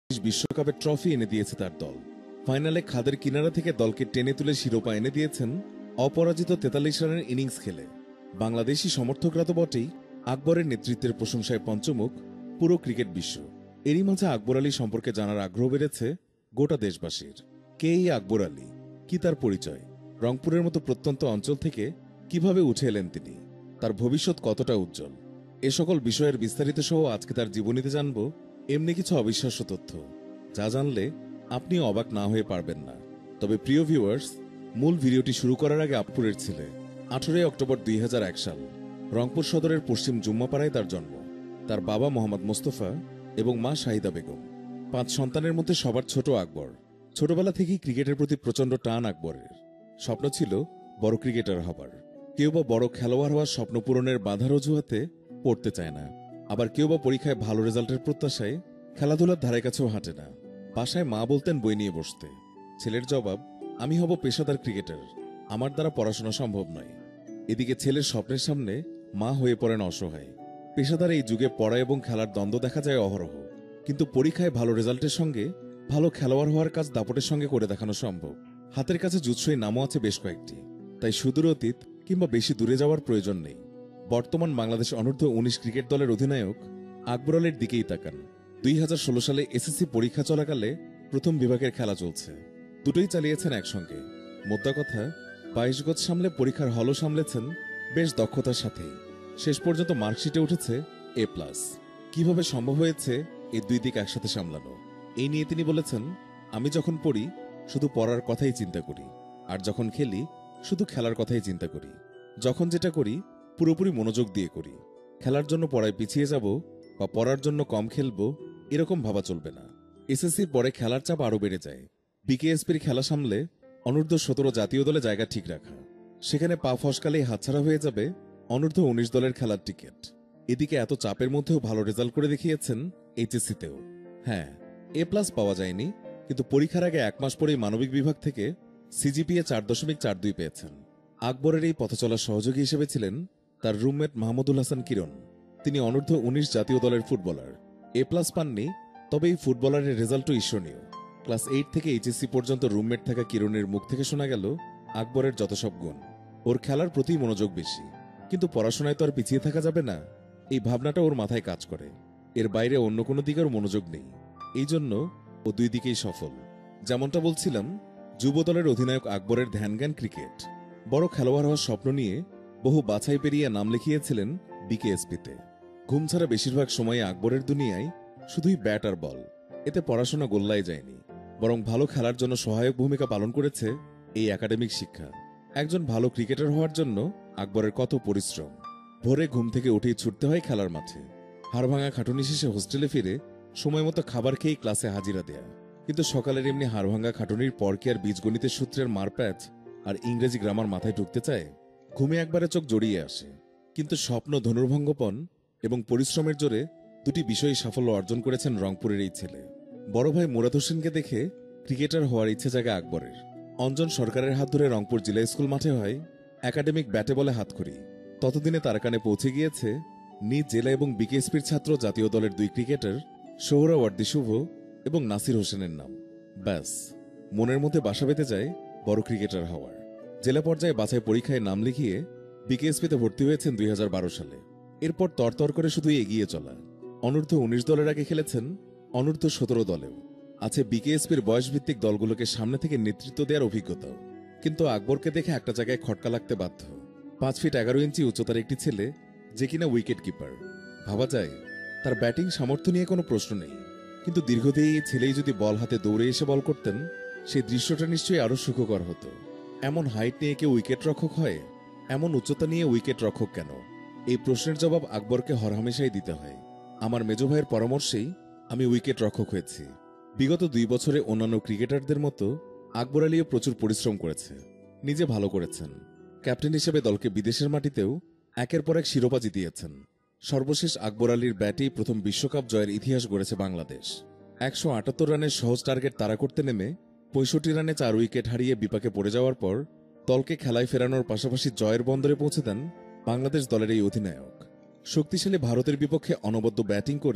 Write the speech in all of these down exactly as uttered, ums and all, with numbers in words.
বিশ্বকাপের ট্রফি এনে দিয়েছে তার দল। ফাইনালে খাদের কিনারা থেকে দলকে টেনে তুলে শিরোপা এনে দিয়েছেন অপরাজিত তেতাল্লিশ রানের ইনিংস খেলে। বাংলাদেশি সমর্থকরা তো বটেই, আকবরের নেতৃত্বের প্রশংসায় পঞ্চমুখ পুরো ক্রিকেট বিশ্ব। এরই মাঝে আকবর আলী সম্পর্কে জানার আগ্রহ বেড়েছে গোটা দেশবাসীর। কে এই আকবর আলী, কি তার পরিচয়, রংপুরের মতো প্রত্যন্ত অঞ্চল থেকে কিভাবে উঠে এলেন তিনি, তার ভবিষ্যৎ কতটা উজ্জ্বল, এ সকল বিষয়ের বিস্তারিত সহ আজকে তার জীবনীতে জানব এমনি কিছু অবিশ্বাস্য তথ্য, যা জানলে আপনি অবাক না হয়ে পারবেন না। তবে প্রিয় ভিউয়ার্স, মূল ভিডিওটি শুরু করার আগে আকবরের ছেলে আঠারোই অক্টোবর দুই হাজার এক সাল রংপুর সদরের পশ্চিম জুম্মাপাড়ায় তার জন্ম। তার বাবা মোহাম্মদ মোস্তফা এবং মা শাহিদা বেগম। পাঁচ সন্তানের মধ্যে সবার ছোট আকবর। ছোটবেলা থেকেই ক্রিকেটের প্রতি প্রচন্ড টান আকবরের। স্বপ্ন ছিল বড় ক্রিকেটার হবার। কেউ বা বড় খেলোয়াড় হওয়ার স্বপ্ন পূরণের বাধার অজুহাতে পড়তে চায় না, আবার কেউ বা পরীক্ষায় ভালো রেজাল্টের প্রত্যাশায় খেলাধুলার ধারে কাছেও হাঁটে না। বাসায় মা বলতেন বই নিয়ে বসতে। ছেলের জবাব, আমি হব পেশাদার ক্রিকেটার, আমার দ্বারা পড়াশোনা সম্ভব নয়। এদিকে ছেলের স্বপ্নের সামনে মা হয়ে পড়েন অসহায়। পেশাদার এই যুগে পড়া এবং খেলার দ্বন্দ্ব দেখা যায় অহরহ, কিন্তু পরীক্ষায় ভালো রেজাল্টের সঙ্গে ভালো খেলোয়াড় হওয়ার কাজ দাপটের সঙ্গে করে দেখানো সম্ভব। হাতের কাছে জুৎসই নামও আছে বেশ কয়েকটি, তাই সুদূর অতীত কিংবা বেশি দূরে যাওয়ার প্রয়োজন নেই। বর্তমান বাংলাদেশ অনূর্ধ্ব উনিশ ক্রিকেট দলের অধিনায়ক আকবর আলীর দিকেই তাকান। দুই হাজার ষোলো সালে এসএসসি পরীক্ষা চলাকালে প্রথম বিভাগের খেলা চলছে, দুটোই চালিয়েছেন একসঙ্গে। মোদ্দা কথা, বাইশ গজ সামলে পরীক্ষার হলও সামলেছেন বেশ দক্ষতার সাথেই। শেষ পর্যন্ত মার্কশিটে উঠেছে এ প্লাস। কিভাবে সম্ভব হয়েছে এই দুই দিক একসাথে সামলানো, এই নিয়ে তিনি বলেছেন, আমি যখন পড়ি শুধু পড়ার কথাই চিন্তা করি, আর যখন খেলি শুধু খেলার কথাই চিন্তা করি। যখন যেটা করি পুরোপুরি মনোযোগ দিয়ে করি। খেলার জন্য পড়ায় পিছিয়ে যাব বা পড়ার জন্য কম খেলবো এরকম ভাবা চলবে না। এসএসসির পরে খেলার চাপ আরও বেড়ে যায়। বিকেএসপির খেলা সামলে অনূর্ধ্ব সতেরো জাতীয় দলে জায়গা ঠিক রাখা, সেখানে পা ফসকালেই হাতছাড়া হয়ে যাবে অনূর্ধ্ব উনিশ দলের খেলার টিকিট। এদিকে এত চাপের মধ্যেও ভালো রেজাল্ট করে দেখিয়েছেন এইচএসসিতেও। হ্যাঁ, এ প্লাস পাওয়া যায়নি, কিন্তু পরীক্ষার আগে এক মাস পরেই মানবিক বিভাগ থেকে সিজিপিএ চার দশমিক চার দুই পেয়েছেন। আকবরের এই পথচলার সহযোগী হিসেবে ছিলেন তার রুমমেট মাহমুদুল হাসান কিরণ। তিনি অনূর্ধ্ব উনিশ জাতীয় দলের ফুটবলার। এ প্লাস পাননি, তবে এই ফুটবলারের রেজাল্টও ঈশ্বরনীয়। ক্লাস এইট থেকে এইচএসসি পর্যন্ত রুমমেট থাকা কিরণের মুখ থেকে শোনা গেল আকবরের যত সব গুণ। ওর খেলার প্রতি মনোযোগ বেশি, কিন্তু পড়াশোনায় তো আর পিছিয়ে থাকা যাবে না, এই ভাবনাটা ওর মাথায় কাজ করে। এর বাইরে অন্য কোনো দিকের মনোযোগ নেই, এই জন্য ও দুই দিকেই সফল। যেমনটা বলছিলাম, যুব দলের অধিনায়ক আকবরের ধ্যানজ্ঞান ক্রিকেট। বড় খেলোয়াড় হওয়ার স্বপ্ন নিয়ে বহু বাছাই পেরিয়ে নাম লিখিয়েছিলেন বিকেএসপিতে। ঘুম ছাড়া বেশিরভাগ সময়ে আকবরের দুনিয়ায় শুধুই ব্যাট আর বল। এতে পড়াশোনা গোল্লায় যায়নি, বরং ভালো খেলার জন্য সহায়ক ভূমিকা পালন করেছে এই একাডেমিক শিক্ষা। একজন ভালো ক্রিকেটার হওয়ার জন্য আকবরের কত পরিশ্রম। ভোরে ঘুম থেকে উঠেই ছুটতে হয় খেলার মাঠে। হাড়ভাঙা খাটুনি শেষে হোস্টেলে ফিরে সময় মতো খাবার খেয়েই ক্লাসে হাজিরা দেয়া। কিন্তু সকালের এমনি হাড়ভাঙা খাটুনির পর কি আর বীজগণিতের সূত্রের মারপ্যাচ আর ইংরেজি গ্রামার মাথায় ঢুকতে চায়? ঘুমে একবারে চোখ জড়িয়ে আসে। কিন্তু স্বপ্ন, ধনুর্ভঙ্গপন এবং পরিশ্রমের জোরে দুটি বিষয়ই সাফল্য অর্জন করেছেন রংপুরের এই ছেলে। বড় ভাই মুরাদ হোসেনকে দেখে ক্রিকেটার হওয়ার ইচ্ছে জাগে আকবরের। অঞ্জন সরকারের হাত ধরে রংপুর জেলা স্কুল মাঠে হয় একাডেমিক ব্যাটে বলে হাতখড়ি। ততদিনে তার কানে পৌঁছে গিয়েছে নিজ জেলা এবং বিকেএসপির ছাত্র জাতীয় দলের দুই ক্রিকেটার সোহরাওয়ার্দী শুভ এবং নাসির হোসেনের নাম। ব্যাস, মনের মধ্যে বাসা বেঁধে যায় বড় ক্রিকেটার হওয়ার। জেলা পর্যায়ে বাছাই পরীক্ষায় নাম লিখিয়ে বিকেএসপিতে ভর্তি হয়েছেন দুই হাজার বারো সালে। এরপর তরতর করে শুধুই এগিয়ে চলা। অনূর্ধ্ব উনিশ দলের আগে খেলেছেন অনূর্ধ্ব সতেরো দলেও। আছে বিকেএসপির বয়সভিত্তিক দলগুলোকে সামনে থেকে নেতৃত্ব দেওয়ার অভিজ্ঞতাও। কিন্তু আকবরকে দেখে একটা জায়গায় খটকা লাগতে বাধ্য। পাঁচ ফিট এগারো ইঞ্চি উচ্চতার একটি ছেলে, যে কিনা উইকেট কিপার। ভাবা যায় তার ব্যাটিং সামর্থ্য নিয়ে কোনো প্রশ্ন নেই, কিন্তু দীর্ঘদেহী এই ছেলেই যদি বল হাতে দৌড়ে এসে বল করতেন, সেই দৃশ্যটা নিশ্চয়ই আরো সুখকর হতো। এমন হাইট নিয়ে কেউ উইকেট রক্ষক হয়? এমন উচ্চতা নিয়ে উইকেট রক্ষক কেন? এই প্রশ্নের জবাব আকবরকে হরহামেশাই দিতে হয়। আমার মেজ ভাইয়ের পরামর্শেই আমি উইকেট রক্ষক হয়েছি। বিগত দুই বছরে অন্যান্য ক্রিকেটারদের মতো আকবর আলীও প্রচুর পরিশ্রম করেছে, নিজে ভালো করেছেন। ক্যাপ্টেন হিসেবে দলকে বিদেশের মাটিতেও একের পর এক শিরোপা জিতিয়েছেন। সর্বশেষ আকবর আলীর ব্যাটেই প্রথম বিশ্বকাপ জয়ের ইতিহাস গড়েছে বাংলাদেশ। একশো আটাত্তর রানের সহজ টার্গেট তাড়া করতে নেমে পঁয়ষট্টি রানে চার উইকেট হারিয়ে বিপাকে পড়ে যাওয়ার পর দলকে খেলায় ফেরানোর পাশাপাশি জয়ের বন্দরে পৌঁছে দেন বাংলাদেশ দলের এই অধিনায়ক। শক্তিশালী ভারতের বিপক্ষে অনবদ্য ব্যাটিং করে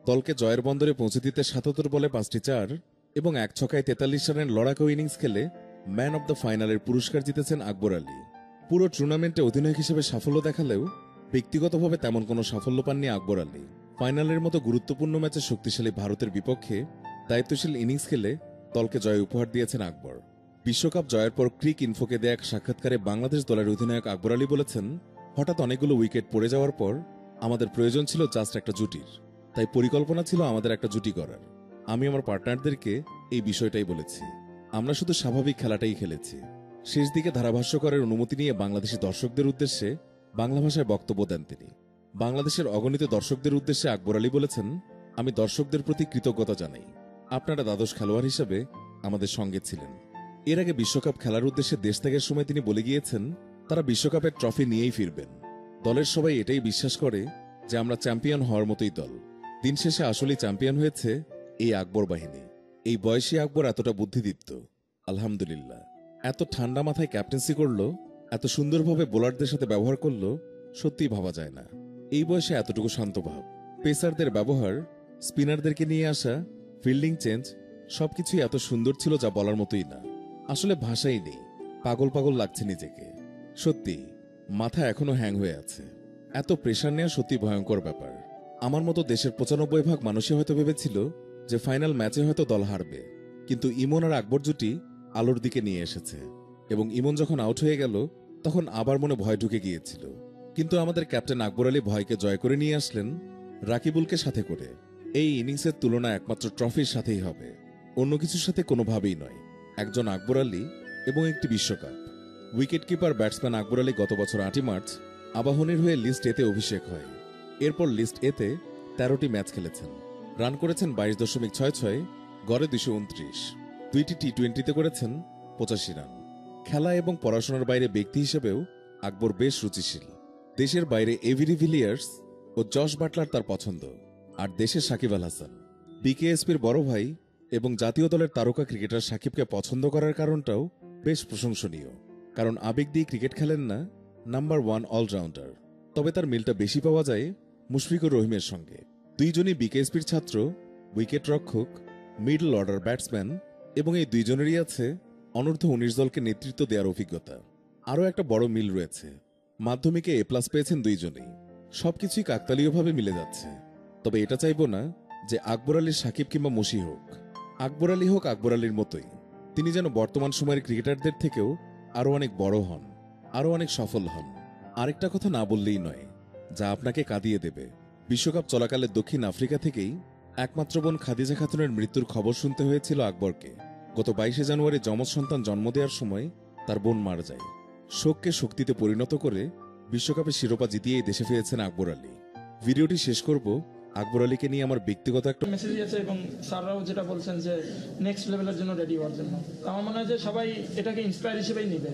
দলকে জয়ের বন্দরে পৌঁছে দিতে সাতাত্তর বলে পাঁচটি চার এবং এক ছক্কায় তেতাল্লিশ রানের লড়াকু ইনিংস খেলে ম্যান অব দ্য ফাইনালের পুরস্কার জিতেছেন আকবর আলী। পুরো টুর্নামেন্টে অধিনায়ক হিসেবে সাফল্য দেখালেও ব্যক্তিগতভাবে তেমন কোনো সাফল্য পাননি আকবর আলী। ফাইনালের মতো গুরুত্বপূর্ণ ম্যাচে শক্তিশালী ভারতের বিপক্ষে দায়িত্বশীল ইনিংস খেলে দলকে জয় উপহার দিয়েছেন আকবর। বিশ্বকাপ জয়ের পর ক্রিক ইনফোকে দেয়া এক সাক্ষাৎকারে বাংলাদেশ দলের অধিনায়ক আকবর আলী বলেছেন, হঠাৎ অনেকগুলো উইকেট পড়ে যাওয়ার পর আমাদের প্রয়োজন ছিল জাস্ট একটা জুটির, তাই পরিকল্পনা ছিল আমাদের একটা জুটি করার। আমি আমার পার্টনারদেরকে এই বিষয়টাই বলেছি, আমরা শুধু স্বাভাবিক খেলাটাই খেলেছি। শেষ দিকে ধারাভাষ্য করার অনুমতি নিয়ে বাংলাদেশি দর্শকদের উদ্দেশ্যে বাংলা ভাষায় বক্তব্য দেন তিনি। বাংলাদেশের অগণিত দর্শকদের উদ্দেশ্যে আকবর আলী বলেছেন, আমি দর্শকদের প্রতি কৃতজ্ঞতা জানাই, আপনারা দ্বাদশ খেলোয়াড় হিসেবে আমাদের সঙ্গে ছিলেন। এর আগে বিশ্বকাপ খেলার উদ্দেশ্যে দেশ ত্যাগের সময় তিনি বলে গিয়েছেন, তারা বিশ্বকাপের ট্রফি নিয়েই ফিরবেন। দলের সবাই এটাই বিশ্বাস করে যে আমরা চ্যাম্পিয়ন হওয়ার মতোই দল। দিন শেষে আসলেই চ্যাম্পিয়ন হয়েছে এই আকবর বাহিনী। এই বয়সী আকবর এতটা বুদ্ধিদীপ্ত, আলহামদুলিল্লাহ। এত ঠান্ডা মাথায় ক্যাপ্টেন্সি করলো, এত সুন্দরভাবে বোলারদের সাথে ব্যবহার করলো, সত্যিই ভাবা যায় না। এই বয়সে এতটুকু শান্তভাব, পেসারদের ব্যবহার, স্পিনারদেরকে নিয়ে আসা, ফিল্ডিং চেঞ্জ, সবকিছুই এত সুন্দর ছিল যা বলার মতোই না। আসলে ভাষাই নেই, পাগল পাগল লাগছে নিজেকে। সত্যি মাথা এখনো হ্যাং হয়ে আছে। এত প্রেশার নেওয়া সত্যি ভয়ঙ্কর ব্যাপার। আমার মতো দেশের পঁচানব্বই ভাগ মানুষই হয়তো ভেবেছিল যে ফাইনাল ম্যাচে হয়তো দল হারবে, কিন্তু ইমন আর আকবর জুটি আলোর দিকে নিয়ে এসেছে এবং ইমন যখন আউট হয়ে গেল তখন আবার মনে ভয় ঢুকে গিয়েছিল। কিন্তু আমাদের ক্যাপ্টেন আকবর আলী ভয়কে জয় করে নিয়ে আসলেন রাকিবুলকে সাথে করে। এই ইনিংসের তুলনা একমাত্র ট্রফির সাথেই হবে, অন্য কিছুর সাথে কোনোভাবেই নয়। একজন আকবর আলী এবং একটি বিশ্বকাপ। Wicket keeper batsman Akbar Ali গত বছর আটই মার্চ আবাহনীর হয়ে লিস্ট এতে অভিষেক হয়। এরপর লিস্ট এতে তেরোটি ম্যাচ খেলেছেন, রান করেছেন বাইশ দশমিক ছয় ছয়, গড়ে দুশো উনত্রিশ। দুইটি টি টোয়েন্টিতে করেছেন পঁচাশি রান। খেলা এবং পড়াশোনার বাইরে ব্যক্তি হিসেবেও আকবর বেশ রুচিশীল। দেশের বাইরে এভিরি ভিলিয়ার্স ও জশ বাটলার তার পছন্দ, আর দেশে সাকিব আল হাসান। বিকেএসপির বড় ভাই এবং জাতীয় দলের তারকা ক্রিকেটার সাকিবকে পছন্দ করার কারণটাও বেশ প্রশংসনীয়, কারণ আবেগ দিয়ে ক্রিকেট খেলেন না, নাম্বার ওয়ান অলরাউন্ডার। তবে তার মিলটা বেশি পাওয়া যায় মুশফিকুর রহিমের সঙ্গে। দুইজনই বিকেএসপির ছাত্র, উইকেট রক্ষক, মিডল অর্ডার ব্যাটসম্যান, এবং এই দুইজনেরই আছে অনূর্ধ্ব উনিশ দলকে নেতৃত্ব দেওয়ার অভিজ্ঞতা। আরও একটা বড় মিল রয়েছে, মাধ্যমিকে এ প্লাস পেয়েছেন দুইজনেই। সবকিছুই কাকতালীয়ভাবে মিলে যাচ্ছে। তবে এটা চাইব না যে আকবর আলী সাকিব কিংবা মুশি হোক। আকবর আলী হোক আকবর আলীর মতোই, তিনি যেন বর্তমান সময়ের ক্রিকেটারদের থেকেও আরও অনেক বড় হন, আরও অনেক সফল হন। আরেকটা কথা না বললেই নয়, যা আপনাকে কাঁদিয়ে দেবে। বিশ্বকাপ চলাকালে দক্ষিণ আফ্রিকা থেকেই একমাত্র বোন খাদিজা খাতুনের মৃত্যুর খবর শুনতে হয়েছিল আকবরকে। গত বাইশে জানুয়ারি যমজ সন্তান জন্ম দেওয়ার সময় তার বোন মারা যায়। শোককে শক্তিতে পরিণত করে বিশ্বকাপে শিরোপা জিতিয়েই দেশে ফিরেছেন আকবর আলী। ভিডিওটি শেষ করব আকবর আলীকে নিয়ে আমার ব্যক্তিগত একটা মেসেজ দিয়েছে এবং স্যাররাও যেটা বলছেন যে নেক্সট লেভেলের জন্য রেডি হওয়ার জন্য। আমার মনে হয় যে সবাই এটাকে ইন্সপায়ার হিসেবেই নেবে।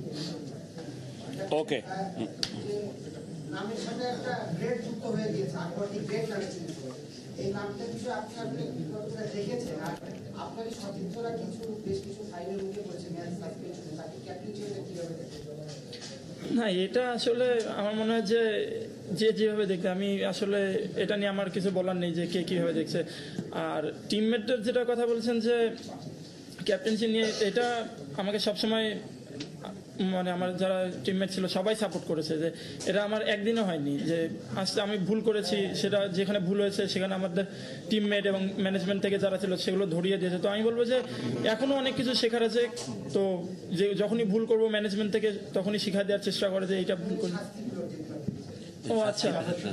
ওকে, নামের সাথে একটা গ্রেড যুক্ত হয়ে গিয়েছে, আকবর কি গ্রেড লাগছে। এই নামটা কিছু আপনি আপনি বিজ্ঞপ্তিটা দেখেছেন, আর আপনার সতীর্থরা কিছু বেশ কিছু সাইডের মুখে বলছে ম্যাচ সাসপেনশন, তাকে ক্যাপ্টেন হিসেবে কিভাবে দেখেন? না, এটা আসলে আমার মনে হয় যে যে যেভাবে দেখতে, আমি আসলে এটা নিয়ে আমার কিছু বলার নেই যে কে কীভাবে দেখছে। আর টিমমেটদের যেটা কথা বলছেন যে ক্যাপ্টেন্সি নিয়ে, এটা আমাকে সবসময় মানে আমার যারা টিমমেট ছিল সবাই সাপোর্ট করেছে। যে এটা আমার একদিনও হয়নি যে আজকে আমি ভুল করেছি, সেটা যেখানে ভুল হয়েছে সেখানে আমাদের টিমমেট এবং ম্যানেজমেন্ট থেকে যারা ছিল সেগুলো ধরিয়ে দিয়েছে। তো আমি বলবো যে এখনও অনেক কিছু শেখার আছে। তো যে যখনই ভুল করবো ম্যানেজমেন্ট থেকে তখনই শিখা দেওয়ার চেষ্টা করে যে এইটা ভুল করি। ও আচ্ছা,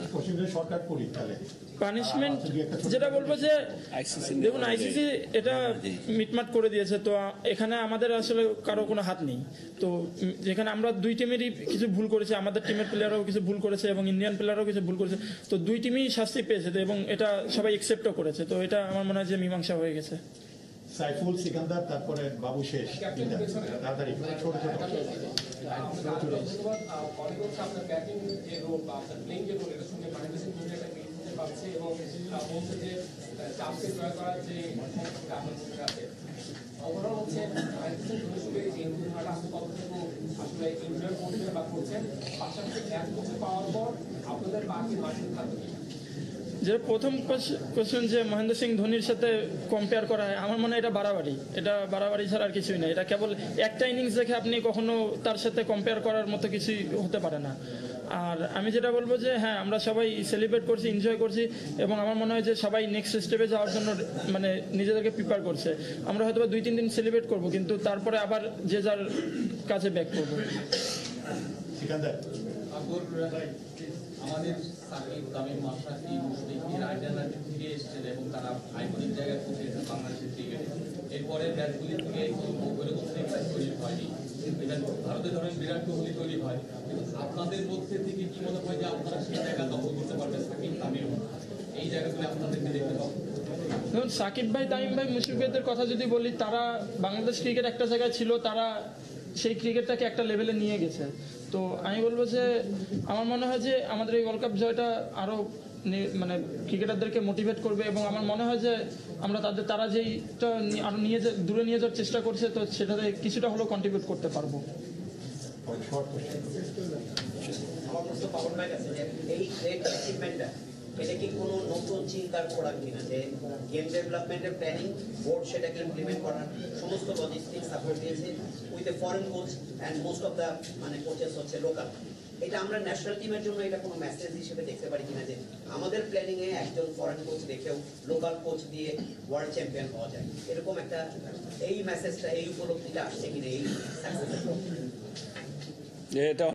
পানিশমেন্ট যেটা বলবো যে দেখুন আইসিসি এটা মিটমাট করে দিয়েছে। তো এখানে আমাদের আসলে কারো কোনো হাত নেই। তো যেখানে আমরা দুই টিমেরই কিছু ভুল করেছে, আমাদের টিমের প্লেয়ারও কিছু ভুল করেছে এবং ইন্ডিয়ান প্লেয়ারও কিছু ভুল করেছে, তো দুই টিমই শাস্তি পেয়েছে এবং এটা সবাই একসেপ্টও করেছে। তো এটা আমার মনে হয় যে মীমাংসা হয়ে গেছে। সাইফুল, সিকান্দার, তারপরে বাবু শেষ। তাড়াতাড়ি ছোট ছোট যে প্রথম কোশ্চেন যে মহেন্দ্র সিং ধোনির সাথে কম্পেয়ার করা হয়, আমার মনে হয় এটা বাড়াবাড়ি। এটা বাড়াবাড়ি ছাড়া আর কিছুই না। এটা কেবল একটা ইনিংস দেখে আপনি কখনো তার সাথে কম্পেয়ার করার মতো কিছুই হতে পারে না। আর আমি যেটা বলবো যে হ্যাঁ, আমরা সবাই সেলিব্রেট করছি, এনজয় করছি, এবং আমার মনে হয় যে সবাই নেক্সট স্টেপে যাওয়ার জন্য মানে নিজেদেরকে প্রিপেয়ার করছে। আমরা হয়তো দুই তিন দিন সেলিব্রেট করবো, কিন্তু তারপরে আবার যে যার কাছে ব্যাক করবো। সিকান্দার আমাদের সাকিব তামিম মাশরাফি মুশফিক আইডেন্টি থেকে এসেছেন এবং তারা আইকনিক জায়গায় পৌঁছে গেছেন বাংলাদেশের ক্রিকেটে। এরপরে ব্যাটগুলি থেকে ওইরকম ইম্প্যাক্ট তৈরি হয়নি। এটা ভারতে ধরেন বিরাট কোহলি তৈরি হয়, কিন্তু আপনাদের মধ্যে থেকে কি মনে হয় যে আপনারা সেই জায়গা দখল করতে পারবেন? সাকিব তামিম এই জায়গাগুলি আপনাদেরকে দেখতে পাবেন। ধরুন সাকিব ভাই, তামিম ভাই, মুশফিক ভাইদের কথা যদি বলি, তারা বাংলাদেশ ক্রিকেট একটা জায়গায় ছিল, তারা সেই ক্রিকেটটাকে একটা লেভেলে নিয়ে গেছে। তো আমি বলবো যে আমার মনে হয় যে আমাদের এই ওয়ার্ল্ড কাপ জয়টা আরও মানে ক্রিকেটারদেরকে মোটিভেট করবে, এবং আমার মনে হয় যে আমরা তাদের তারা যেইটা আরও নিয়ে যা দূরে নিয়ে যাওয়ার চেষ্টা করছে, তো সেটাতে কিছুটা হলেও কন্ট্রিবিউট করতে পারবো। আমার প্রশ্ন পাবন ভাই কাছে যে এই গ্রেট অ্যাচিভমেন্টটা এটা কি কোনো নতুন চিন্তার প্রোডাক্ট কিনা, যে গেম ডেভেলপমেন্টের প্ল্যানিং বোর্ড সেটাকে ইমপ্লিমেন্ট করার সমস্ত লজিস্টিক সাপোর্ট দিয়েছে with a foreign coach and most of the মানে কোচেস হচ্ছে লোকাল। এটা আমরা ন্যাশনাল টিমের জন্য এটা কোনো মেসেজ হিসেবে দেখতে পারি কিনা যে আমাদের প্ল্যানিং এ একজন ফরেন কোচ দেখেও লোকাল কোচ দিয়ে ওয়ার্ল্ড চ্যাম্পিয়ন হওয়া যায়, এরকম একটা এই মেসেজটা এই উপলব্ধিটা আসছে কিনা এই সাকসেসের? এটা